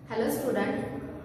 Hello student,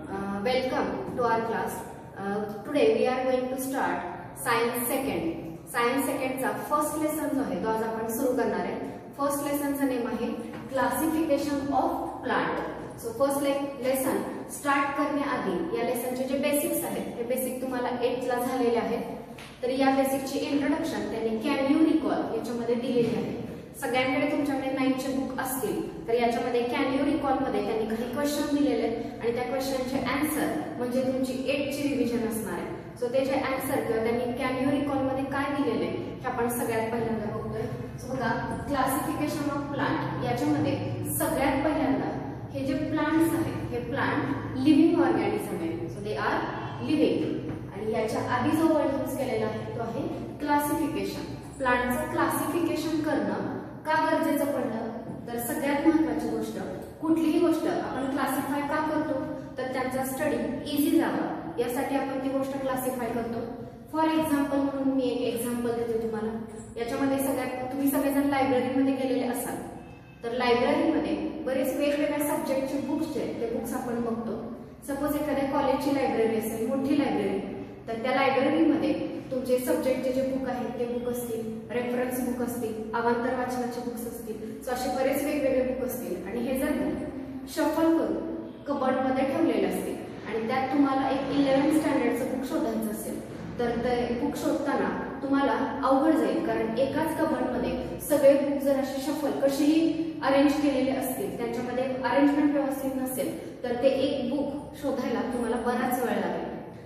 welcome to our class. Today we are going to start Science Second. Science Second चा first lesson जो आहे तो आज आपण सुरू करणार आहे. फर्स्ट लेसनचं नेम आहे classification of plant. So first lesson start करण्याआधी या लेसनचे जे बेसिक्स आहेत ते बेसिक तुम्हाला 8th ला झालेले आहेत. तर या बेसिकची इंट्रोडक्शन त्यांनी कॅन यू रिकॉल याच्यामध्ये दिलेली आहे. सगळ्यांकडे तुमच्याकडे 9th चे बुक असतील तर याच्यामध्ये कॅन यू रिकॉल मध्ये त्यांनी काही क्वेश्चन दिलेले आहेत आणि त्या क्वेश्चनचे आन्सर म्हणजे तुमची 8th ची रिव्हिजन असणार आहे. सो त्याचे आन्सर किंवा त्यांनी कॅन यू रिकॉल मध्ये काय दिलेले हे आपण सगळ्यात पहिल्यांदा बघतोय. सो बघा, क्लासिफिकेशन ऑफ प्लांट याच्यामध्ये सगळ्यात पहिल्यांदा हे जे प्लांट्स आहेत हे प्लांट लिव्हिंग ऑर्गॅनिझम आहे. So they are living. आणि याच्या आधी जो वर्ड यूज केलेला आहे तो आहे क्लासिफिकेशन. प्लांटचं क्लासिफिकेशन करणं का गरजेचं पडलं तर सगळ्यात महत्त्वाची गोष्ट, कुठलीही गोष्ट आपण क्लासिफाय का करतो तर त्यांचा स्टडी इझी जावा यासाठी आपण ती गोष्ट क्लासिफाय करतो. फॉर एक्झाम्पल म्हणून मी एक एक्झाम्पल देते तुम्हाला. याच्यामध्ये सगळ्यात तुम्ही सगळेजण लायब्ररीमध्ये गेलेले असाल तर लायब्ररीमध्ये बरेच वेगवेगळ्या सब्जेक्टचे बुक्स आहेत ते बुक्स आपण बघतो. सपोज एखाद्या कॉलेजची लायब्ररी असेल, मोठी लायब्ररी, तर त्या लायब्ररीमध्ये तुमचे सब्जेक्टचे जे बुक आहेत ते बुक असतील, रेफरन्स बुक असतील, अवांतर वाचनाचे बुक्स असतील. सो असे बरेच वेगवेगळे बुक असतील आणि हे जर बुक शफल करून कबर्डमध्ये ठेवलेले असतील आणि त्यात तुम्हाला एक 11th स्टँडर्डचं बुक शोधायचं असेल तर ते बुक शोधताना तुम्हाला अवघड जाईल. कारण एकाच कबर्डमध्ये सगळे बुक जर असे शफल कशीही अरेंज केलेले असतील, त्यांच्यामध्ये अरेंजमेंट व्यवस्थित नसेल तर ते एक बुक शोधायला तुम्हाला बराच वेळ लागेल.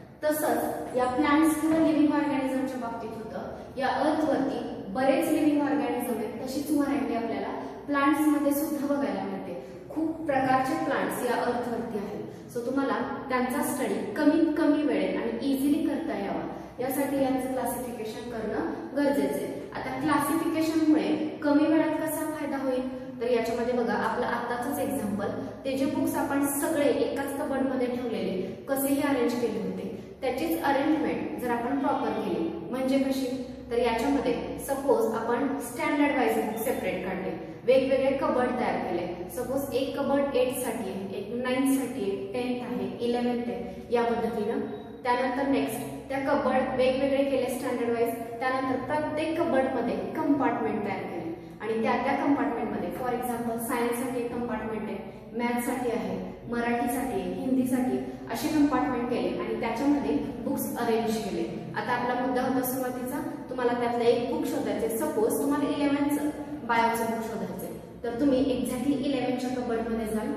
तसंच या प्लांट्स किंवा लिव्हिंग ऑर्गॅनिझमच्या बाबतीत होतं. या अर्थवरती बरेच लिव्हिंग ऑर्गॅनिझम आहेत, तशीच व्हरायटी आपल्याला प्लांट्स मध्ये सुद्धा बघायला मिळते. खूप प्रकारचे प्लांट्स या अर्थवरती आहेत. सो तुम्हाला त्यांचा स्टडी कमीत कमी वेळेत आणि इझिली करता यावा यासाठी यांचं क्लासिफिकेशन करणं गरजेचं आहे. आता क्लासिफिकेशनमुळे कमी वेळात कसा फायदा होईल तर याच्यामध्ये बघा, आपलं आताच एक्झाम्पल, ते जे बुक्स आपण सगळे एकाच कबर्डमध्ये ठेवलेले कसेही अरेंज केले होते त्याचीच अरेंजमेंट जर आपण प्रॉपर केली म्हणजे कशी तर याच्यामध्ये सपोज आपण स्टँडर्ड वाईज बुक सेपरेट काढले, वेगवेगळे कबर्ड तयार केले. सपोज एक कबर्ड 8th साठी आहे, एक 9th साठी आहे, 10th आहे, 11th आहे, या पद्धतीनं. त्यानंतर नेक्स्ट त्या कबर्ड वेगवेगळे केले स्टँडर्ड वाईज. त्यानंतर प्रत्येक कबर्डमध्ये कंपार्टमेंट तयार केले आणि त्या कंपार्टमेंटमध्ये फॉर एक्झाम्पल सायन्ससाठी एक कंपार्टमेंट आहे, मॅथ्ससाठी आहे, मराठीसाठी आहे, हिंदीसाठी असे कंपार्टमेंट केले आणि त्याच्यामध्ये बुक्स अरेंज केले. आता आपला मुद्दा होता सुरुवातीचा, तुम्हाला त्यातलं एक बुक शोधायचे. सपोज तुम्हाला 11th बायोचं बुक शोधायचे तर तुम्ही एक्झॅक्टली 11th कबर्डमध्ये जाल,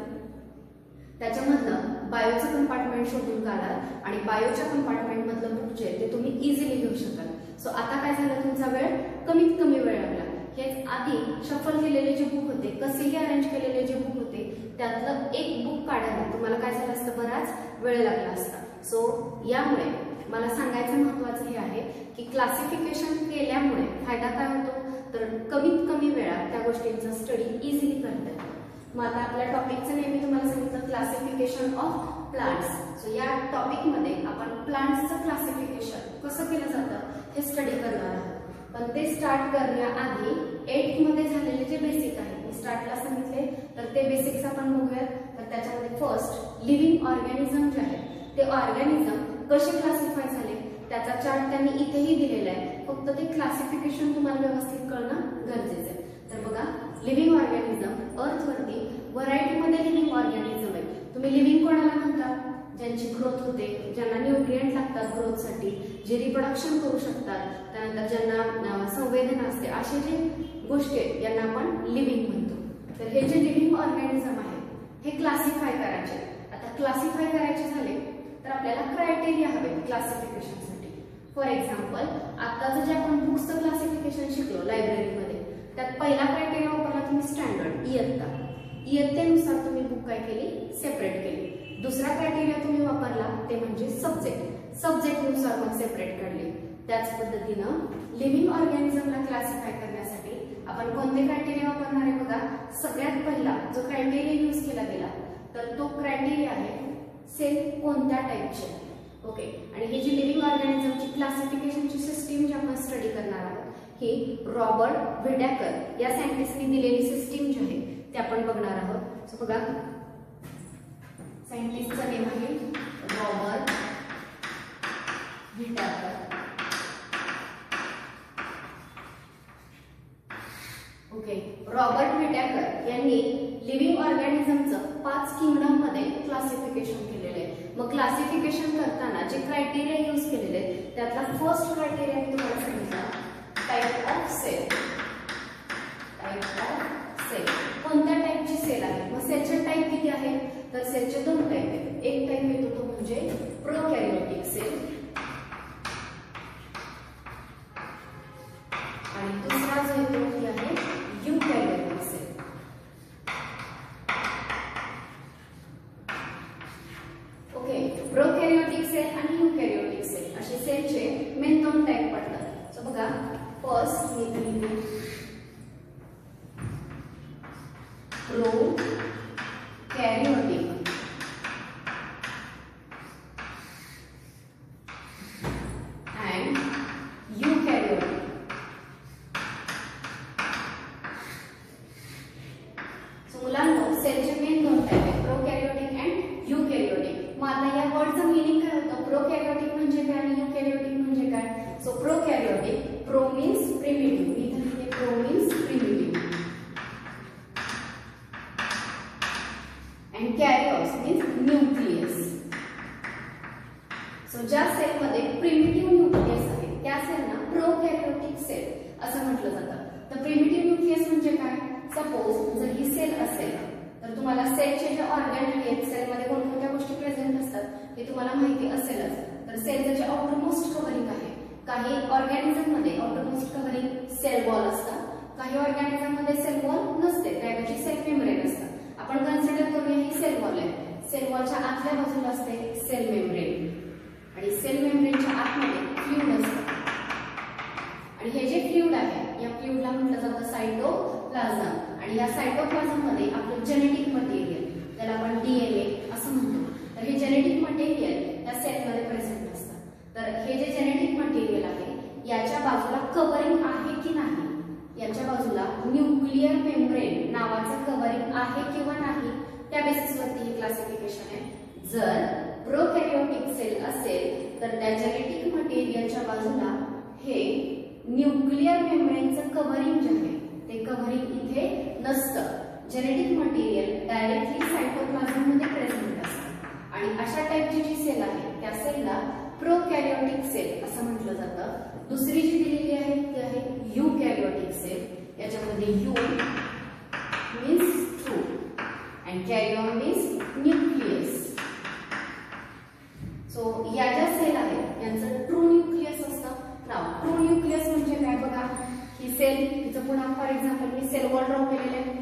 त्याच्यामधलं बायोचं कंपार्टमेंट शोधून काढाल आणि बायोच्या कंपार्टमेंट मधलं बुक जे आहे ते तुम्ही इझिली घेऊ शकाल. सो आता काय झालं, तुमचा वेळ कमीत कमी वेळ लागला. हेच आधी शफल केलेले जे बुक होते, कसेही अरेंज केलेले जे बुक होते त्यातलं एक बुक काढायला तुम्हाला काय झालं असतं, बराच वेळ लागला असता. सो यामुळे मला सांगायचं महत्वाचं हे आहे की क्लासिफिकेशन केल्यामुळे फायदा काय होतो तर कमीत कमी वेळात त्या गोष्टींचा स्टडी इझिली करता येतो. मग आता आपल्या टॉपिकचं नेहमी तुम्हाला सांगितलं क्लासिफिकेशन ऑफ प्लांट्स. सो या टॉपिकमध्ये आपण प्लांट्सचं क्लासिफिकेशन कसं केलं जातं हे स्टडी करणार आहोत. पण ते स्टार्ट करण्याआधी 8th मध्ये झालेले जे बेसिक आहे मी स्टार्टला सांगितले तर ते बेसिक्स आपण बघूयात. तर त्याच्यामध्ये फर्स्ट लिव्हिंग ऑर्गॅनिझम जे आहे ते ऑर्गॅनिझम कसे क्लासिफाय झाले त्याचा चार्ट त्यांनी इथेही दिलेला आहे. फक्त ते क्लासिफिकेशन तुम्हाला व्यवस्थित करणं गरजेचं आहे. तर बघा, लिव्हिंग ऑर्गॅनिझम अर्थवरती व्हरायटीमध्ये लिव्हिंग ऑर्गॅनिझम आहे. तुम्ही लिव्हिंग कोणाला म्हणता, ज्यांची ग्रोथ होते, ज्यांना न्यूट्रिएंट लागतात ग्रोथसाठी, जे रिप्रोडक्शन करू शकतात, त्यानंतर ज्यांना संवेदना असते, असे जे गोष्टी आहेत यांना आपण लिव्हिंग म्हणतो. तर हे जे लिव्हिंग ऑर्गॅनिझम आहे हे क्लासिफाय करायचे. आता क्लासिफाय करायचे झाले तर आपल्याला क्रायटेरिया हवे क्लासिफिकेशनसाठी. फॉर एक्झाम्पल, आताचं जे आपण बुक्सचं क्लासिफिकेशन शिकलो लायब्ररीमध्ये त्यात पहिला क्रायटेरिया वापरला तुम्ही स्टँडर्ड, इयत्तेनुसार तुम्ही बुक काय केली, सेपरेट केली. दुसरा क्रायटेरिया तुम्ही वापरला ते म्हणजे सब्जेक्टनुसार मग सेपरेट काढले. त्याच पद्धतीनं लिव्हिंग ऑर्गॅनिझमला क्लासिफाय करण्यासाठी आपण कोणते क्रायटेरिया वापरणार आहे बघा. सगळ्यात पहिला जो क्रायटेरिया यूज केला गेला तर तो क्रायटेरिया आहे सेल कोणत्या टाईपचे. ओके, आणि ही जी लिव्हिंग ऑर्गॅनिझमची क्लासिफिकेशनची सिस्टीम जी आपण स्टडी करणार आहोत ही रॉबर्ट विडॅकर या सायंटिस्टनी दिलेली सिस्टीम जी आहे ते आपण बघणार आहोत. सो बघा, सायंटिस्टचं नेम आहे Robert Whittaker. Okay, Robert Whittaker यांनी लिव्हिंग ऑर्गॅनिझमचं 5 किंगडम मध्ये क्लासिफिकेशन केलेलं आहे. मग क्लासिफिकेशन करताना जे क्रायटेरिया यूज केलेले आहेत त्यातला फर्स्ट क्रायटेरिया मी तुम्हाला सांगितला, type of cell. Type of cell, कोणत्या टाइपची सेल आहे. मग सेलचे टाइप किती आहेत, तर सेलचे 2 टाइप आहेत. एक टाइप येतो तो म्हणजे प्रोकॅरियोटिक सेल आणि दुसरा जो येतो ती आहे eukaryotic cell. Okay, prokaryotic cell आणि यूकॅरियोटिक सेल असे सेलचे मेन 2 टाइप पडतात. सो बघा, फर्स्ट मी लिहिते प्रोकॅरियोटिक and eukaryotic. So मुलांनो, सेलचे मेन 2 टाइप आहेत, प्रोकॅरियोटिक अँड यूकॅरियोटिक. मग आता या वर्डचं मीनिंग काय होतं, प्रोकॅरियोटिक म्हणजे काय आणि यूकॅरियोटिक म्हणजे काय. So prokaryotic, pro means primitive, इथे लिहिते pro means primitive and karyos means nucleus. So ज्या सेलमध्ये प्रिमिटिव्ह न्यूक्लियस आहे त्या सेलना प्रोकॅरियोटिक सेल असं म्हटलं जातं. तर प्रिमिटिव्ह न्यूक्लियस म्हणजे काय, सपोज जर ही सेल असेल तर तुम्हाला सेलचे जे ऑर्गॅन आहेत, सेलमध्ये कोणकोणत्या गोष्टी प्रेझेंट असतात हे तुम्हाला माहिती असेलच. तर सेलचं जे आउटरमोस्ट कव्हरिंग आहे, काही ऑर्गॅनिझम मध्ये आउटरमोस्ट कव्हरिंग सेल वॉल असतात, काही ऑर्गॅनिझम मध्ये सेल वॉल नसते, त्याऐवजी सेल मेम्ब्रेन असतात. आपण कन्सिडर करूया ही सेल वॉल आहे. सेल वॉलच्या आतल्या बाजूला असते सेल मेम्ब्रेन आणि सेल मेम्ब्रेनच्या आतमध्ये फ्लुइड असतं आणि हे जे फ्लुइड आहे या फ्लुइडला म्हटलं जातं सायटोप्लाझम. आणि या सायटोप्लाझम मध्ये आपलं जेनेटिक मटेरियल, त्याला आपण डीएनए असं म्हणतो, तर हे जेनेटिक मटेरियल या सेलमध्ये प्रेझेंट असतं. तर हे जे जेनेटिक मटेरियल आहे याच्या बाजूला कव्हरिंग आहे की नाही, याच्या बाजूला न्यूक्लियर मेम्ब्रेन नावाचं कव्हरिंग आहे किंवा नाही, त्या बेसिसवरती हे क्लासिफिकेशन आहे. जर प्रोकॅरियोटिक सेल असेल तर त्या जेनेटिक मटेरियलच्या बाजूला हे न्यूक्लियर मेम्ब्रेनचं कव्हरिंग जे आहे ते कव्हरिंग इथे नसतं. जेनेटिक मटेरियल डायरेक्टली सायटोप्लाझम मध्ये प्रेझेंट असतं आणि अशा टाइपची जी सेल आहे त्या सेलला प्रोकॅरियोटिक सेल असं म्हटलं जातं. दुसरी जी दिलेली आहे ती आहे यूकॅरियोटिक सेल. याच्यामध्ये eu means true and karyon means nucleus. So या ज्या सेल आहेत यांचं ट्रू न्यूक्लियस असतं. नाव ट्रू न्यूक्लियस म्हणजे काय बघा, ही सेल, तिचं पुन्हा फॉर एक्झाम्पल मी सेल वॉल ड्रॉ केलेले आहे.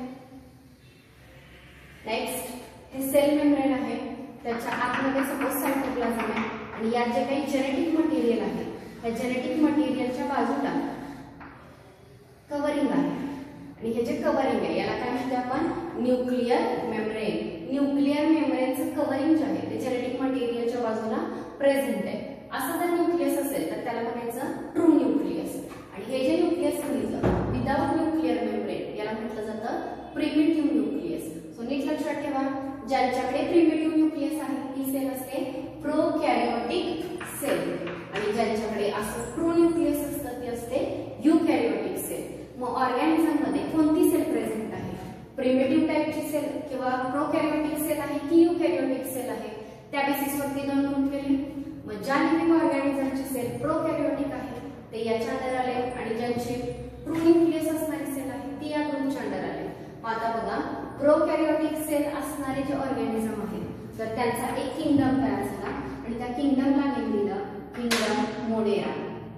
नेक्स्ट हे सेल मेम्ब्रेन आहे, त्याच्या आतमध्ये सपोज सायटोप्लाझम आहे आणि यात जे काही जेनेटिक मटेरियल आहे त्या जेनेटिक मटेरियलच्या बाजूला कव्हरिंग आहे आणि हे जे कव्हरिंग आहे याला काय म्हणतो आपण, न्यूक्लियर मेम्ब्रेन. न्यूक्लियर मेम्ब्रेनचं कव्हरिंग जे आहे ते जेनेटिक मटेरियलच्या बाजूला प्रेझेंट आहे. असं जर न्यूक्लियस असेल तर त्याला म्हणायचं ट्रू न्यूक्लियस. आणि हे जे न्यूक्लियस सांगितलं विदाउट न्यूक्लियर मेम्ब्रेन याला म्हटलं जातं प्रिमिटिव्ह न्यूक्लियस. सो नीट लक्षात ठेवा, ज्यांच्याकडे प्रिमिटिव्ह न्यूक्लियस आहे ती सेल असते प्रोकॅरियोटिक सेल आणि ज्यांच्याकडे असं ट्रू न्यूक्लियस असतं ती असते यूकॅरियोटिक सेल. मग ऑर्गॅनिझम मध्ये कोणती सेल प्रेझेंट आहे, प्रिमिटिव्ह टाइपची सेल किंवा प्रोकॅरियोटिक सेल आहे की यूकॅरियोटिक सेल आहे, त्या बेसिसवरती 2 ग्रुप केले. मग ज्या लिव्हिंग ऑर्गॅनिझमची सेल प्रोकॅरियोटिक आहे ते याच्या अंडर आले आणि ज्यांची ट्रू न्यूक्लियस असणारी सेल आहे ती या ग्रुपच्या अंडर आले. मग आता बघा, प्रोकॅरियोटिक सेल असणारे जे ऑर्गॅनिझम आहेत तर त्यांचा एक किंगडम तयार झाला आणि त्या किंगडमला नेम दिलं किंगडम मोडेरा.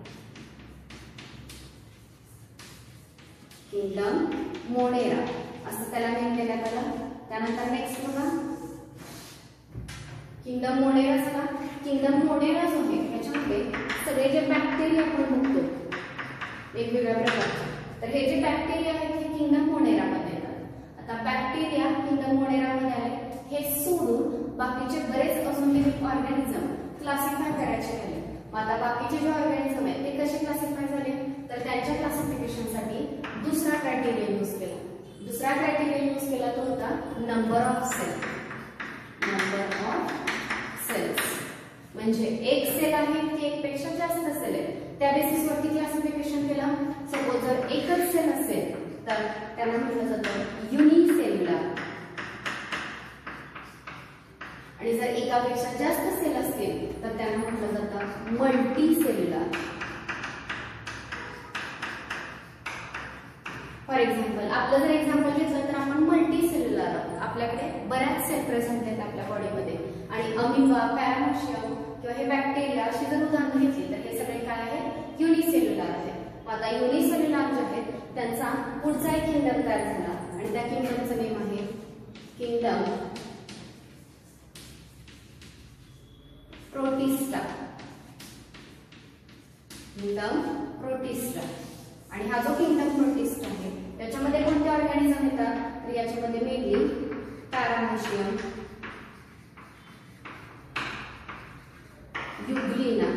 किंगडम मोडेरा असं त्याला नेम देण्यात आलं. त्यानंतर नेक्स्ट बघा, किंगडम मोडेरा झाला. किंगडम मोडेरा जो आहे त्याच्यामध्ये सगळे जे बॅक्टेरिया आपण बघतो वेगवेगळ्या प्रकारचे, तर हे जे बॅक्टेरिया आहेत हे किंगडम मोडेरामध्ये येतात. आता बॅक्टेरिया किंगडम मोडेरामध्ये आले, हे सोडून बाकीचे बरेच अजून लिव्हिंग ऑर्गॅनिझम क्लासिफाय करायचे झाले. मग आता बाकीचे जे ऑर्गॅनिझम आहेत ते कसे क्लासिफाय झाले, तर त्यांच्या क्लासिफिकेशनसाठी दुसरा क्रायटेरिया यूज केला. दुसरा क्रायटेरिया यूज केला तो होता number of cell. Number of म्हणजे एक सेल आहे की एक पेक्षा जास्त सेल आहे त्या बेसिसवरती क्लासिफिकेशन केलं. सपोज जर एकच सेल असेल तर त्याला म्हटलं जातं युनिसेल्युलर, आणि जर एकापेक्षा जास्त सेल असतील तर त्यांना म्हटलं जातं मल्टीसेल्युलर. फॉर एक्झाम्पल आपलं जर एक्झाम्पल घेतलं तर आपण मल्टीसेल्युलर आहोत. आपल्याकडे बऱ्याच सेल प्रेझेंट आहेत आपल्या बॉडीमध्ये, आणि अमिबा, पॅरामोशियम किंवा हे बॅक्टेरिया अशी जर उदाहरणं घेतली तर हे सगळे काय आहेत, युनिसेल्युलर आहेत. आता युनिसेल्युलर जे आहेत त्यांचा पुढचा एक किंगडम तयार झाला, आणि त्या किंगडमचं नेम आहे किंगडम प्रोटिस्टा. Kingdom Protista. आणि हा जो किंगडम प्रोटिस्टा आहे त्याच्यामध्ये कोणते ऑर्गॅनिझम येतात, तर याच्यामध्ये मेनली पॅरामोशियम, युग्लिना,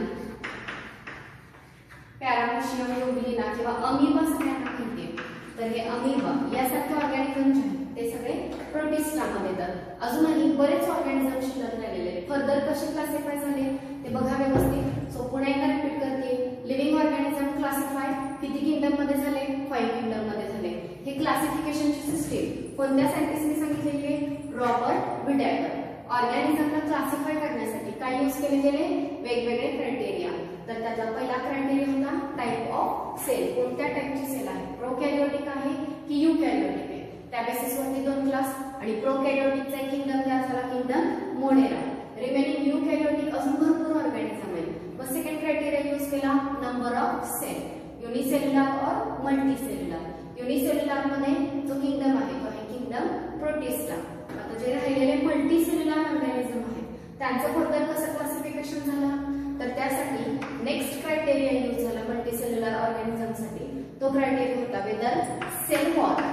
पॅरामोशियम, युग्लिना किंवा अमिबा सगळ्यांना माहिती आहे. तर हे अमिबा यासारखे ऑर्गॅनिझम जे आहेत ते सगळे प्रोटिस्टामध्ये येतात. अजूनही बरेच ऑर्गॅनिझम शिल्लक राहिलेले आहेत. फर्दर कसे क्लासिफाय झाले ते बघा व्यवस्थित. सो पुन्हा एकदा रिपीट करते. लिव्हिंग ऑर्गॅनिझम क्लासिफाय किती किंगडम मध्ये झाले, 5 किंगडम मध्ये झाले. हे क्लासिफिकेशनची सिस्टीम कोणत्या सायंटिस्टने सांगितलेली आहे, रॉबर्ट विटॅकर. ऑर्गॅनिझमला क्लासिफाय करण्यासाठी काय यूज केले गेले, वेगवेगळे क्रायटेरिया. तर त्याचा पहिला क्रायटेरिया होता टाइप ऑफ सेल, कोणत्या टाइपची सेल आहे, प्रोकॅरियोटिक आहे की युकॅरियोटिक आहे. त्या बेसिसवरती 2 क्लास, आणि प्रोकॅरियोटिकचा एक किंगडम तयार झाला, किंगडम मोडेरा. रिमेनिंग युकॅरियोटिक अजून भरपूर ऑर्गॅनिझम आहे. मग सेकंड क्रायटेरिया यूज केला नंबर ऑफ सेल, युनिसेल्युलर और मल्टीसेल्युलर. युनिसेल्युलर मध्ये जो किंगडम आहे तो आहे किंगडम प्रोटिस्टा. आता जे राहिलेले मल्टीसेल्युलर ऑर्गॅनिझम आहेत त्यांचं फर्दर कसं क्लासिफिकेशन झालं, तर त्यासाठी नेक्स्ट क्रायटेरिया यूज झाला मल्टीसेल्युलर ऑर्गॅनिझम साठी. तो क्रायटेरिया होता whether cell wall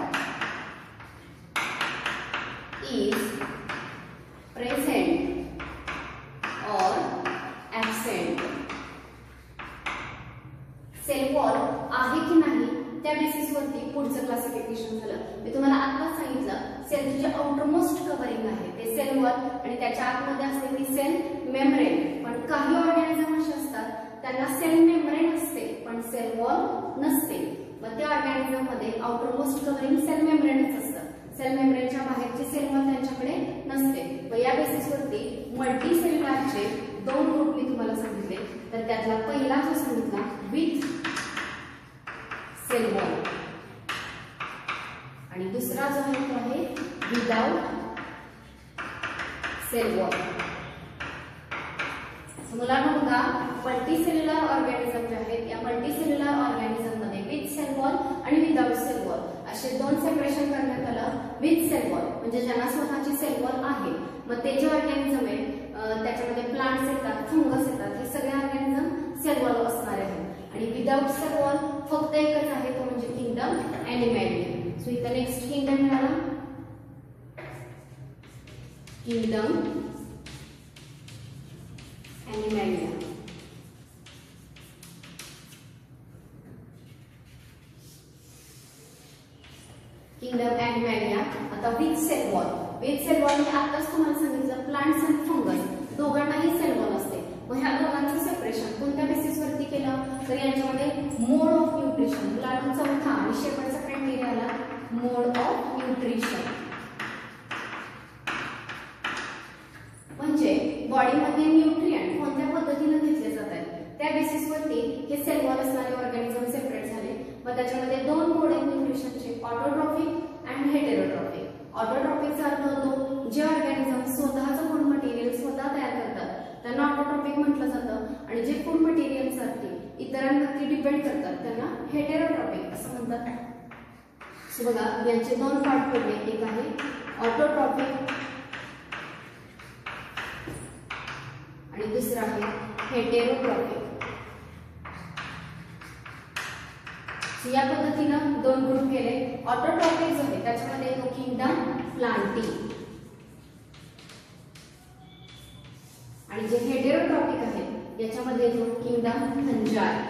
is present और ऍब्सेंट. सेल वॉल आहे की नाही त्या बेसिसवरती पुढचं क्लासिफिकेशन झालं. मी तुम्हाला आत्ताच सांगितलं सेलची जे आउटरमोस्ट कव्हरिंग आहे ते सेल वॉल, आणि त्याच्या आतमध्ये असते ती सेल मेम्ब्रेन. पण काही ऑर्गॅनिझम असे असतात त्यांना सेल मेम्ब्रेन असते पण सेल वॉल नसते. मग त्या ऑर्गॅनिझम मध्ये आउटरमोस्ट कव्हरिंग सेल मेम्ब्रेनच असतं. सेल मेम्ब्रेनच्या बाहेरची सेल वॉल त्यांच्याकडे नसते. मग या बेसिसवरती मल्टीसेल्युलरचे 2 ग्रुप मी तुम्हाला सांगितले. तर त्यातला पहिला जो सांगितला विथ सेल वॉल, आणि दुसरा जो आहे तो आहे विदाउट सेल वॉल. मुलांना बघा, मल्टीसेल्युलर ऑर्गॅनिझम जे आहेत या मल्टीसेल्युलर ऑर्गॅनिझम मध्ये विथ सेल वॉल आणि विदाउट सेल वॉल असे 2 सेपरेशन करण्यात आलं. विथ सेल वॉल म्हणजे ज्यांना स्वतःची सेल वॉल आहे, मग ते जे ऑर्गॅनिझम आहे त्याच्यामध्ये प्लांट्स येतात, फंगस येतात, हे सगळे ऑर्गॅनिझम सेल वॉल असणारे आहेत. आणि विदाउट सेल वॉल फक्त एकच आहे तो म्हणजे किंगडम ॲनिमॅलिया. सो इथं नेक्स्ट किंगडम मिळाला किंगडम ॲनिमॅलिया. Kingdom Animalia. आता with cell wall. With cell wall मी आताच तुम्हाला सांगितलं प्लांट्स आणि फंगस दोघांनाही सेल वॉल असते. मग ह्या दोघांचं सेपरेशन कोणत्या बेसिसवरती केलं, तर यांच्यामध्ये मोड ऑफ न्यूट्रिशन, मुलांना चौथा आणि शेवटचा क्रायटेरिया आला मोड ऑफ न्यूट्रिशन. म्हणजे बॉडीमध्ये न्यूट्रिएंट कोणत्या पद्धतीने घेतले जातात त्या बेसिसवरती हे सेल वॉल असणारे ऑर्गॅनिझम सेपरेट झाले. मग त्याच्यामध्ये 2 मोड ऑफ न्यूट्रिशनचे ऑटोट्रॉफिक आणि हेटेरोट्रॉफिक. ऑटोट्रॉफिकचा अर्थ होतो जे ऑर्गॅनिझम स्वतःचं फूड मटेरियल स्वतः तयार करतात त्यांना ऑटोट्रॉफिक म्हटलं जातं, आणि जे फूड मटेरियलसाठी इतरांवरती डिपेंड करतात त्यांना हेटेरोट्रॉफिक असं म्हणतात. सो बघा यांचे 2 पार्ट पडले, एक आहे ऑटोट्रॉफिक आणि दुसरा आहे हेटेरोट्रॉफिक. या पद्धतीनं 2 ग्रुप केले. ऑटोट्रॉफिक जो आहे त्याच्यामध्ये येतो किंगडम प्लांटी, आणि जे हेटेरोट्रॉफिक आहे याच्यामध्ये येतो किंगडम फंजाई.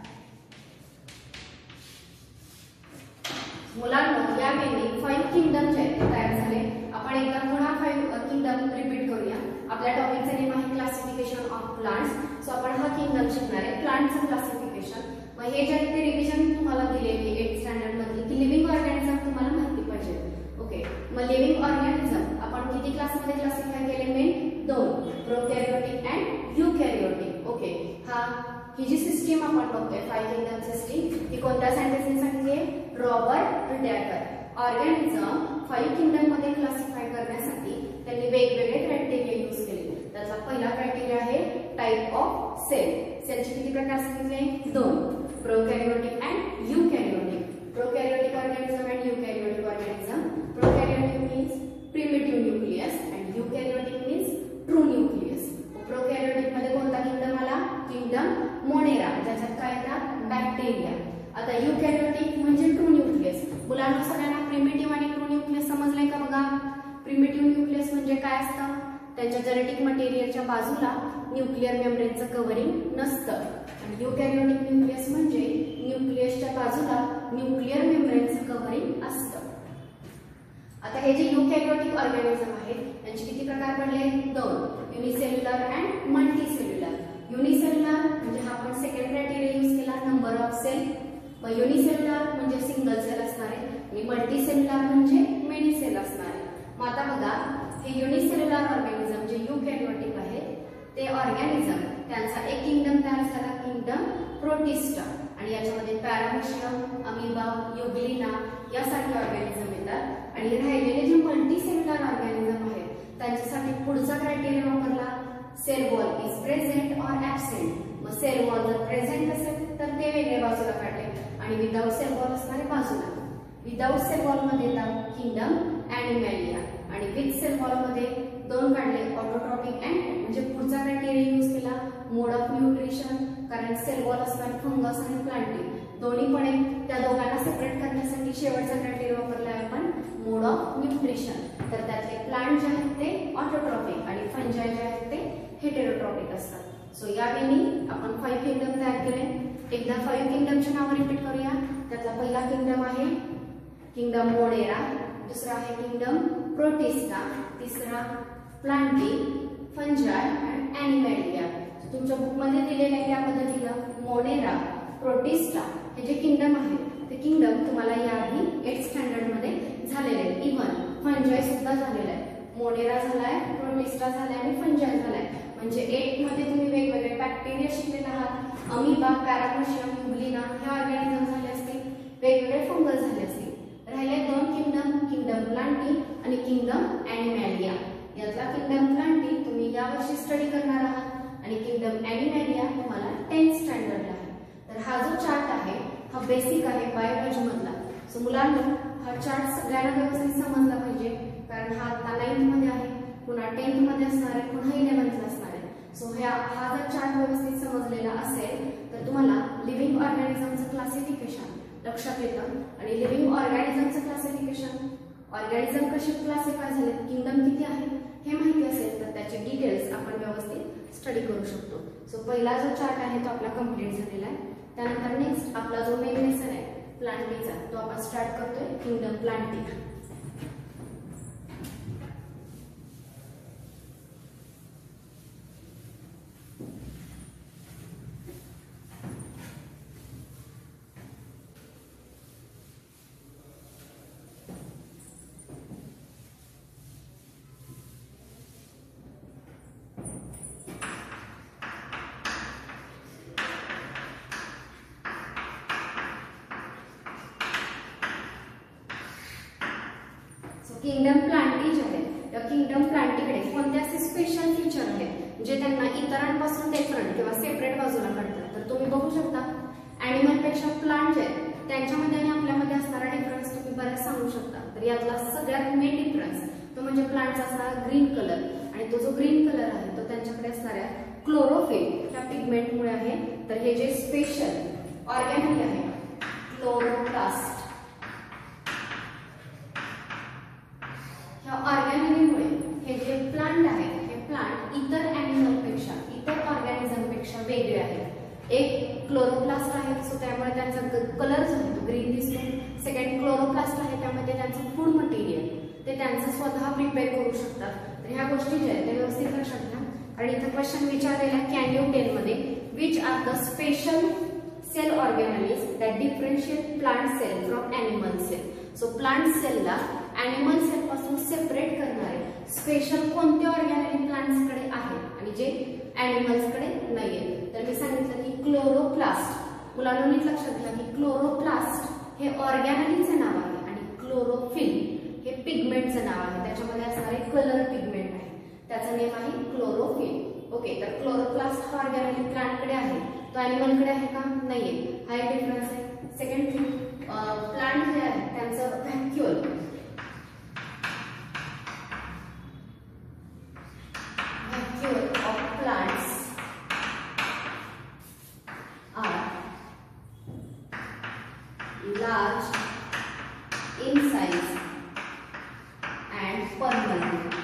मुलांना यावेळी 5 किंगडम जे आहेत ते तयार झाले. आपण एकदा पुन्हा 5 किंगडम रिपीट करूया. आपल्या टॉपिकचे नेम आहे क्लासिफिकेशन ऑफ प्लांट्स. सो आपण हा किंगडम शिकणार आहे, प्लांटचं क्लासिफिकेशन. मग हे जे आहे ते रिव्हिजन तुम्हाला दिलेली 8th स्टँडर्ड मध्ये की लिव्हिंग ऑर्गॅनिझम तुम्हाला माहिती पाहिजे. ओके, मग लिव्हिंग ऑर्गॅनिझम आपण किती क्लासमध्ये क्लासिफाय केले? Main 2, prokaryotic and eukaryotic. Okay, ही जी सिस्टीम आपण बघतोय 5 किंगडम सिस्टीम, ही कोणत्या सायंटिस्टने सांगितली आहे? Robert Whittaker. ऑर्गॅनिझम 5 किंगडम मध्ये क्लासिफाय करण्यासाठी त्यांनी वेगवेगळे क्रायटेरिया यूज केले. त्याचा पहिला क्रायटेरिया आहे टाइप ऑफ सेल. सेलचे किती प्रकार सांगितले? 2, prokaryotic and eukaryotic. Prokaryotic organism and eukaryotic organism. Prokaryotic means primitive nucleus and eukaryotic means true nucleus. Prokaryotic मध्ये कोणता किंगडम आला? किंगडम मोनेरा, ज्याच्यात काय येतात? बॅक्टेरिया. आता युकॅरियोटिक म्हणजे ट्रू न्यूक्लियस. मुलांना सगळ्यांना प्रिमिटिव्ह आणि ट्रू न्यूक्लियस समजलंय का? बघा, प्रिमिटिव्ह न्यूक्लियस म्हणजे काय असतं? त्यांच्या जेनेटिक मटेरियलच्या बाजूला न्यूक्लिअर मेम्ब्रेनचं कव्हरिंग नसतं. आणि युकॅरियोटिक न्यूक्लियस म्हणजे न्यूक्लियसच्या बाजूला न्यूक्लिअर मेम्ब्रेनचं कव्हरिंग असतं. आता हे जे युकॅरियोटिक ऑर्गॅनिझम आहेत त्यांचे किती प्रकार पडले? 2, युनिसेल्युलर अँड मल्टीसेल्युलर. युनिसेल्युलर म्हणजे हा आपण सेकंड क्रायटेरिया यूज केला, नंबर ऑफ सेल. मग युनिसेल्युलर म्हणजे सिंगल सेल असणार आहे आणि मल्टीसेल्युलर म्हणजे मेनी सेल असणार आहे. मग आता बघा, हे युनिसेल्युलर ऑर्गॅनिझम जे युकॅरियोटिक आहे ते ऑर्गॅनिझम त्यांचा एक किंगडम तयार झाला, किंगडम प्रोटिस्टा. आणि याच्यामध्ये पॅरामिशियम, अमिबा, युग्लिना यासारखे ऑर्गॅनिझम येतात. आणि राहिलेले जे मल्टीसेल्युलर ऑर्गॅनिझम आहेत त्यांच्यासाठी पुढचा क्रायटेरिया वापरला, cell wall is present or absent. मग सेल वॉल जर प्रेझेंट असेल तर ते वेगळे बाजूला काढले आणि विदाउट सेल वॉल असणारे बाजूला. विदाउट सेल वॉल मध्ये येतात किंगडम ॲनिमॅलिया आणि विथ सेल वॉल मध्ये 2 काढले, ऑटोट्रॉपिक अँड म्हणजे पुढचा क्रायटेरिया यूज केला, मोड ऑफ न्यूट्रिशन. कारण सेल वॉल असणारे फंगस आणि प्लांटिंग दोन्ही पण एक, त्या दोघांना सेपरेट करण्यासाठी शेवटचा क्रायटेरिया वापरला आहे आपण, मोड ऑफ न्यूट्रिशन. तर त्यातले प्लांट जे आहेत ते ऑटोट्रॉपिक आणि फंजाई जे आहेत ते हेटेरोट्रॉपिक असतात. सो यावेळी आपण 5 किंगडम तयार केले. एकदा 5 किंगडमची नावं रिपीट करूया. त्यातला पहिला किंगडम आहे किंगडम मोनेरा, दुसरा आहे किंगडम प्रोटिस्टा, तिसरा प्लांटी, फंजाय आणि ॲनिमॅलिया. तुमच्या बुकमध्ये दिलेल्या त्या पद्धतीनं मोनेरा, प्रोटिस्टा हे जे किंगडम आहेत ते किंगडम तुम्हाला याआधी 8th स्टँडर्ड मध्ये झालेले आहेत. इव्हन फंजाय सुद्धा झालेला आहे. मोनेरा झालाय, प्रोटिस्टा झालाय आणि फंजाय झालाय. म्हणजे 8 मध्ये तुम्ही वेगवेगळे बॅक्टेरिया शिकलेला आहात. अमिबा, पॅरामिशियम, युग्लिना हे ऑर्गॅनिझम झाले असतील, वेगवेगळे फंगस झाले असतील. राहिले 2 किंगडम, किंगडम प्लांटी आणि किंगडम ॲनिमॅलिया. यातला किंगडम प्लांटी तुम्ही यावर्षी स्टडी करणार आहात आणि किंगडम ॲनिमॅलिया तुम्हाला 10th स्टँडर्डला आहे. तर हा जो चार्ट आहे हा बेसिक आहे बायोलॉजी मधला. सो मुलांना हा चार्ट सगळ्यांना व्यवस्थित समजला पाहिजे, कारण हा आता 9th मध्ये आहे, पुन्हा 10th मध्ये असणार आहे, पुन्हा 11th असणार आहे. सो हा जर चार्ट व्यवस्थित समजलेला असेल तर तुम्हाला लिव्हिंग ऑर्गॅनिझमचं क्लासिफिकेशन लक्षात येतं. आणि लिव्हिंग ऑर्गॅनिझमचं क्लासिफिकेशन, ऑर्गॅनिझम कसे क्लासिफाय झाले, किंगडम किती आहे हे माहिती असेल तर त्याचे डिटेल्स आपण व्यवस्थित स्टडी करू शकतो. सो पहिला जो चार्ट आहे तो आपला कंप्लीट झालेला आहे. त्यानंतर नेक्स्ट आपला जो मेन लेसन आहे प्लांटीचा तो आपण स्टार्ट करतोय, किंगडम प्लांटी. किंगडम प्लांटी जे आहे त्या किंगडम प्लांटीकडे कोणते असे स्पेशल फीचर आहेत जे त्यांना इतरांपासून डिफरंट किंवा सेपरेट बाजूला काढतात. तर तुम्ही बघू शकता ॲनिमल पेक्षा प्लांट जे आहेत त्यांच्यामध्ये आणि आपल्यामध्ये असणारा डिफरन्स तुम्ही बऱ्याच सांगू शकता. तर यातला सगळ्यात मेन डिफरन्स तो म्हणजे प्लांटचा असणारा ग्रीन कलर. आणि तो जो ग्रीन कलर आहे तो त्यांच्याकडे असणाऱ्या क्लोरोफिल ह्या पिगमेंटमुळे आहे. तर हे जे स्पेशल ऑर्गॅनिल आहे क्लोरोप्लास्ट, ह्या ऑर्गॅनिलमुळे हे जे प्लांट आहे हे प्लांट इतर ॲनिमलपेक्षा, इतर ऑर्गॅनिझमपेक्षा वेगळे आहेत. एक क्लोरोप्लास्ट आहे सो त्यामुळे त्यांचा कलर जो आहे तो ग्रीन दिसतो. सेकंड क्लोरोप्लास्ट आहे त्यामध्ये त्यांचं फूड मटेरियल ते त्यांचं स्वतः प्रिपेअर करू शकतात. तर ह्या गोष्टी ज्या आहेत त्या व्यवस्थित लक्षात घ्या. आणि इथं क्वेश्चन विचारलेला कॅन यू टेल मध्ये which are the special cell organelles that differentiate plant cell from animal cell. So plant सेलला ॲनिमल सेल पासून सेपरेट करणारे स्पेशल कोणते ऑर्गॅनॅलिज प्लांट्सकडे आहे आणि जे ॲनिमल्सकडे नाहीये. तर मी सांगितलं की क्लोरोप्लास्ट. मुलांना नीट लक्षात घ्या की क्लोरोप्लास्ट हे ऑर्गॅनॅलिजचे नाव आहे आणि क्लोरोफिल हे पिगमेंटचं नाव आहे. त्याच्यामध्ये असणारे कलर पिगमेंट आहे, त्याचं नेम आहे क्लोरोफिल. ओके, तर क्लोरोप्लास्ट हा ऑर्गॅनॅलिज प्लांटकडे आहे, तो ॲनिमलकडे आहे का? नाहीये. हा एक डिफरन्स आहे. सेकंड थिंग, प्लांट जे आहे त्यांचं vacuole of plants are large in size and permanent.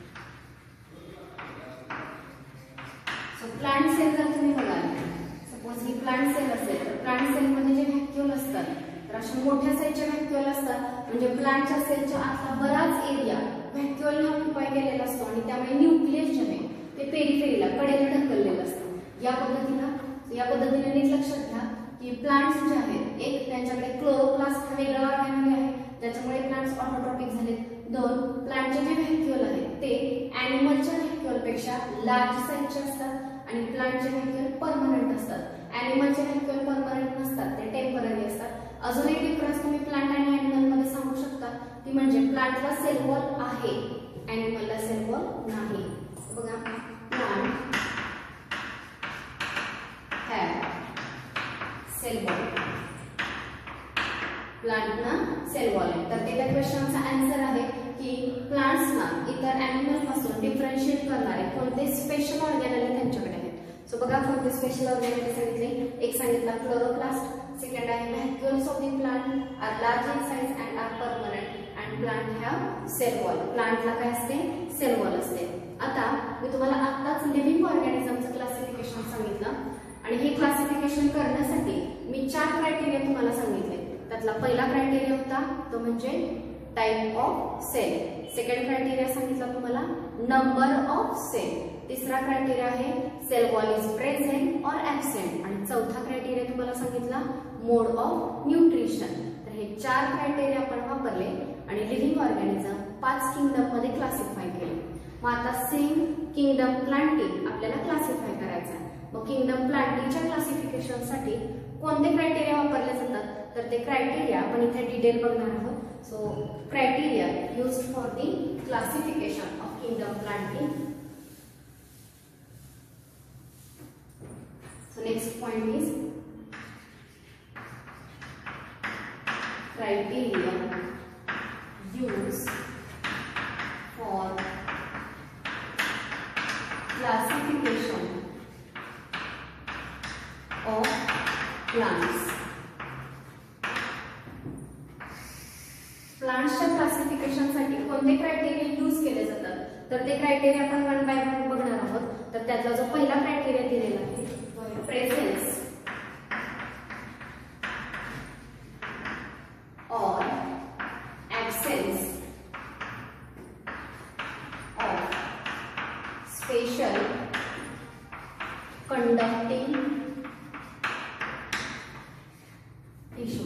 So plant cell जर तुम्ही बघाल, सपोज ही प्लांट सेल असेल तर प्लांट सेल मध्ये जे व्हॅक्युल असतात तर अशा मोठ्या साईजचे व्हॅक्युल असतात, म्हणजे प्लांटच्या सेलच्या आतला बराच एरिया व्हॅक्युलने ऑक्युपाय केलेला असतो आणि त्यामुळे न्यूक्लियस जे आहे ते पेरिफेरीला कडेला ढकललेलं असतं. या पद्धतीने नीट लक्षात घ्या की प्लांट्स जे आहेत, एक त्यांच्याकडे क्लोरोप्लास्ट हा वेगळा ऑर्गॅनॅलिज आहे ज्याच्यामुळे प्लांट्स ऑटोट्रॉपिक झाले. दोन, प्लांटचे जे व्हॅक्युल आहेत ते ॲनिमलच्या व्हॅक्युलपेक्षा लार्ज साईजचे असतात आणि प्लांटचे व्हॅक्युल परमनंट असतात. ॲनिमलचे व्हॅक्युल परमनंट नसतात, ते टेम्पररी असतात. अजून एक डिफरन्स तुम्ही प्लांट आणि ॲनिमल मध्ये सांगू शकता, ती म्हणजे प्लांटला सेल वॉल आहे, ॲनिमलला सेल वॉल नाही. बघा, प्लांट सेल वॉल, प्लांटना सेल वॉल आहे. तर त्या क्वेश्चनचा आन्सर आहे की प्लांट्सना इतर ॲनिमल पासून डिफरन्शिएट करणारे कोणते स्पेशल ऑर्गॅनॅलिज त्यांच्याकडे आहेत. सो बघा, कोणते स्पेशल ऑर्गॅनॅलिज सांगितले. एक सांगितला क्लोरोप्लास्ट, सेकंड आहे vacuoles of the plant are large in size and are permanent and plant have cell wall. प्लांटला काय असते? सेल वॉल असते. आता मी तुम्हाला आत्ताच लिव्हिंग ऑर्गॅनिझमचं क्लासिफिकेशन सांगितलं आणि हे क्लासिफिकेशन करण्यासाठी मी 4 क्रायटेरिया तुम्हाला सांगितले. त्यातला पहिला क्रायटेरिया होता तो म्हणजे type of cell. Second criteria सांगितला तुम्हाला नंबर ऑफ सेल. तिसरा क्रायटेरिया आहे cell wall is present or absent आणि चौथा क्रायटेरिया तुम्हाला सांगितला मोड ऑफ न्यूट्रिशन. तर हे 4 क्रायटेरिया आपण वापरले आणि लिव्हिंग ऑर्गॅनिझम 5 किंगडम मध्ये क्लासिफाय केले. मग आता सेम किंगडम प्लांटी आपल्याला क्लासिफाय करायचा आहे. मग किंगडम प्लांटीच्या क्लासिफिकेशन साठी कोणते क्रायटेरिया वापरले जातात तर ते क्रायटेरिया आपण इथे डिटेल बघणार आहोत. So criteria used for the classification of kingdom Plantae. So next point is criteria used for classification of plants. प्लांट्सच्या क्लासिफिकेशन साठी कोणते क्रायटेरिया यूज केले जातात तर ते क्रायटेरिया आपण वन बाय वन बघणार आहोत. तर त्यातला जो पहिला क्रायटेरिया दिलेला आहे तो आहे presence or absence of special conducting tissue.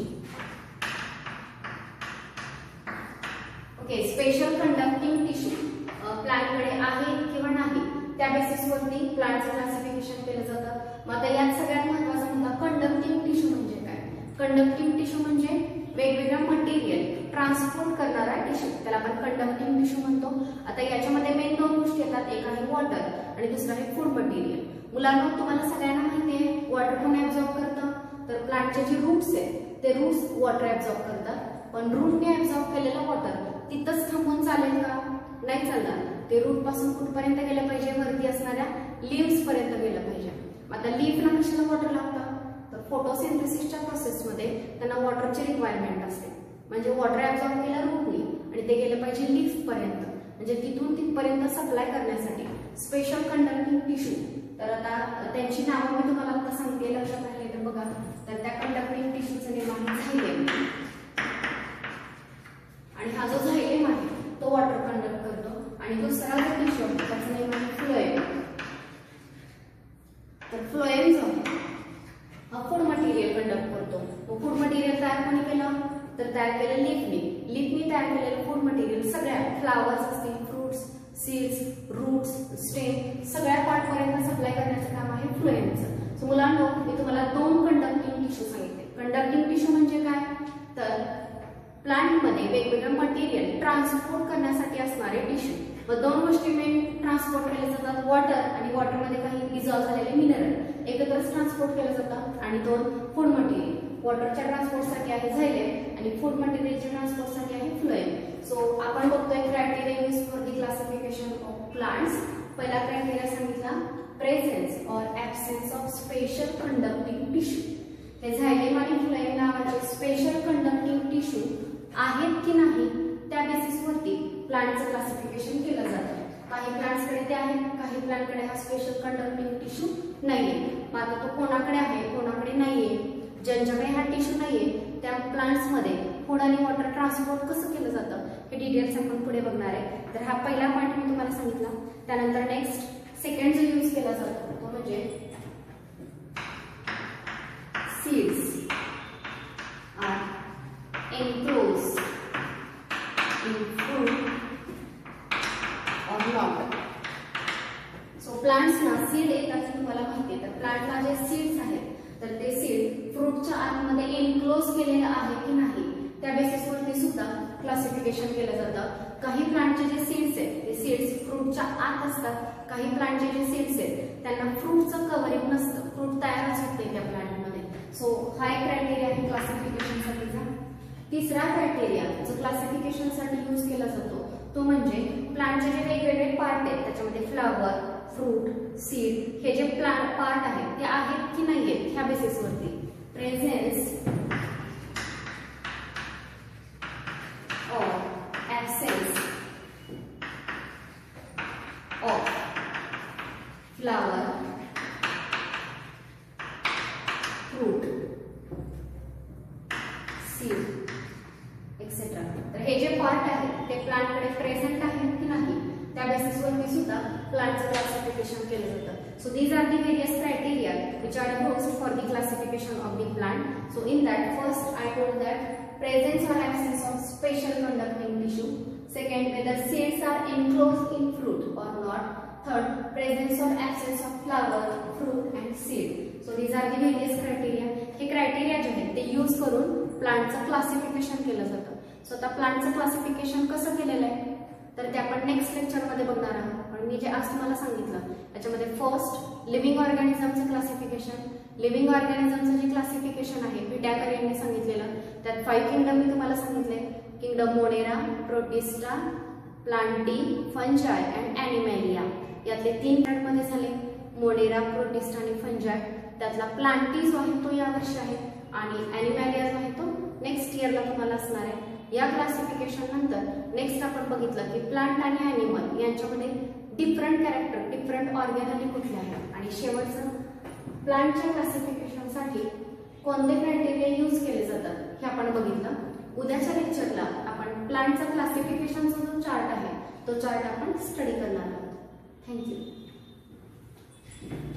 Okay, special conducting tissue प्लांटकडे आहे किंवा नाही त्या बेसिसवरती प्लांटचं क्लासिफिकेशन केलं जातं. मग आता यात सगळ्यात महत्त्वाचा मुद्दा कंडक्टिंग टिश्यू म्हणजे काय. कंडक्टिंग टिश्यू म्हणजे वेगवेगळ्या मटेरियल ट्रान्सपोर्ट करणारा टिश्यू, त्याला आपण कंडक्टिंग टिश्यू म्हणतो. आता याच्यामध्ये मेन 2 गोष्टी येतात, एक आहे वॉटर आणि दुसरं आहे फूड मटेरियल. मुलांना तुम्हाला सगळ्यांना माहिती आहे वॉटर कोण ऍब्झॉर्ब करतं तर प्लांटचे जे रूट्स आहेत ते रूट्स वॉटर ऍब्झॉर्ब करतात. पण रूटने ऍब्झॉर्ब केलेलं वॉटर तिथंच थांबून चालेल का? नाही चालणार. ते रूट पासून कुठपर्यंत गेलं पाहिजे? वरती असणाऱ्या लीव्स पर्यंत गेलं पाहिजे. आता लीफला कशाला वॉटर लागतं तर फोटोसिंथेसिसच्या प्रोसेसमध्ये त्यांना वॉटरची रिक्वायरमेंट असते. म्हणजे वॉटर ऍब्झॉर्ब केलं रूटनी आणि ते गेलं पाहिजे लीफ पर्यंत, म्हणजे तिथून तिथपर्यंत सप्लाय करण्यासाठी स्पेशल कंडक्टिंग टिश्यू. तर आता त्यांची नावं मी तुम्हाला आता सांगते, लक्षात राहिले तर बघा. तर त्या कंडक्टिंग टिश्यूचं नेम आहे झायलेम आणि हा जो झायलेम आहे तो वॉटर कंडक्ट करतो आणि दुसरा जो टिश्यू आहे त्याचं नेम आहे फ्लोएम. फ्लोएम जो आहे हा फूड मटेरियल कंडक्ट करतो. मग फूड मटेरियल तयार कोणी केलं तर तयार केलं लीफनी. लीफनी तयार केलेलं फूड मटेरियल सगळ्या फ्लावर्स असतील, फ्रुट्स, सीड्स, रूट्स, स्टेम सगळ्या पार्ट पर्यंत सप्लाय करण्याचं काम आहे फ्लोएमचं. सो मुलांनो मी तुम्हाला 2 कंडक्टिंग टिश्यू सांगितले. कंडक्टिंग टिश्यू म्हणजे काय तर प्लांट मध्ये वेगवेगळं मटेरियल ट्रान्सपोर्ट करण्यासाठी असणारे टिश्यू. मग 2 गोष्टी मेन ट्रान्सपोर्ट केले जातात, वॉटर आणि वॉटर मध्ये काही डिझॉल्व झालेले मिनरल एकत्रच ट्रान्सपोर्ट केलं जातं. आणि 2 फूड मटेरियल. वॉटरच्या ट्रान्सपोर्टसाठी आहे झायलेम आणि फूड मटेरियलच्या ट्रान्सपोर्टसाठी आहे फ्लोएम. सो आपण बघतोय criteria use for the classification of plants. पहिला क्रायटेरिया सांगितला presence or absence of special conducting tissue. हे झायलेम आणि फ्लोएम नावाचे स्पेशल कंडक्टिंग टिश्यू आहेत की नाही त्या बेसिसवरती प्लांटचं क्लासिफिकेशन केलं जातं. काही प्लांट्सकडे ते आहेत, काही प्लांटकडे हा स्पेशल कंडक्टिंग टिश्यू नाहीये. मग आता तो कोणाकडे आहे कोणाकडे नाहीये, ज्यांच्याकडे हा टिश्यू नाहीये त्या प्लांट्स मध्ये फूड आणि वॉटर ट्रान्सपोर्ट कसं केलं जातं हे डिटेल्स आपण पुढे बघणार आहे. तर हा पहिला पॉइंट मी तुम्हाला सांगितला. त्यानंतर नेक्स्ट सेकंड जो यूज केला जातो तो म्हणजे seeds are enclosed in fruit or not. So प्लांट्सना सीड येतात तुम्हाला माहिती आहे. तर प्लांटला जे सीड्स आहेत तर ते सीड फ्रूटच्या आतमध्ये एनक्लोज केलेलं आहे की नाही त्या बेसिसवरती सुद्धा क्लासिफिकेशन केलं जातं. काही प्लांटचे जे सीड्स आहेत ते सीड्स फ्रूटच्या आत असतात, काही प्लांटचे जे सीड्स आहेत त्यांना फ्रूटचं कव्हरिंग नसतं, फ्रूट तयारच होते त्या प्लांटमध्ये. सो हा एक क्रायटेरिया आहे क्लासिफिकेशनसाठीचा. तिसरा क्रायटेरिया जो क्लासिफिकेशनसाठी यूज केला जातो तो म्हणजे प्लांटचे जे वेगवेगळे पार्ट आहेत त्याच्यामध्ये फ्लावर, फ्रूट, सीड हे जे प्लांट पार्ट आहेत ते आहेत की नाही आहेत ह्या बेसिसवरती presence or absence of flower, fruit, seed etcetera. तर हे जे पार्ट आहेत ते प्लांटकडे प्रेझेंट आहेत की नाही त्या बेसिसवरती सुद्धा प्लांटचं क्लासिफिकेशन केलं जातं. So these are the various criteria which are used for the classification of the plant. So in that first I told that presence or absence of special conducting tissue. Second, whether seeds are enclosed in fruit or not. Third, presence or absence of flower, fruit and seed. So these are the various criteria. हे criteria जे आहेत ते use करून प्लांटचं classification केलं जातं. So आता प्लांटचं classification कसं केलेलं आहे तर ते आपण नेक्स्ट लेक्चरमध्ये बघणार आहोत. पण मी जे आज तुम्हाला सांगितलं त्याच्यामध्ये फर्स्ट लिव्हिंग ऑर्गॅनिझमचं क्लासिफिकेशन. लिव्हिंग ऑर्गॅनिझमचं जे क्लासिफिकेशन आहे व्हिटॅकर यांनी सांगितलेलं. त्यात 5 किंगडम मी तुम्हाला सांगितले. Kingdom Monera, Protista, Plantae, Fungi and Animalia. यातले 3 पार्टमध्ये झाले मोनेरा, प्रोटिस्टा आणि फंजाय. त्यातला प्लांटी जो आहे तो यावर्षी आहे आणि ॲनिमॅलिया जो आहे तो नेक्स्ट इयरला तुम्हाला असणार आहे. या क्लासिफिकेशन नंतर नेक्स्ट आपण बघितलं की प्लांट आणि ॲनिमल यांच्यामध्ये डिफरंट कॅरेक्टर, डिफरंट ऑर्गॅनिझम कुठले आहेत आणि शेवटचं प्लांटच्या क्लासिफिकेशनसाठी कोणते क्रायटेरिया यूज केले जातात हे आपण बघितलं. उद्याच्या लेक्चरला आपण प्लांटचा क्लासिफिकेशनचा जो चार्ट आहे तो चार्ट आपण स्टडी करणार आहोत. थँक्यू.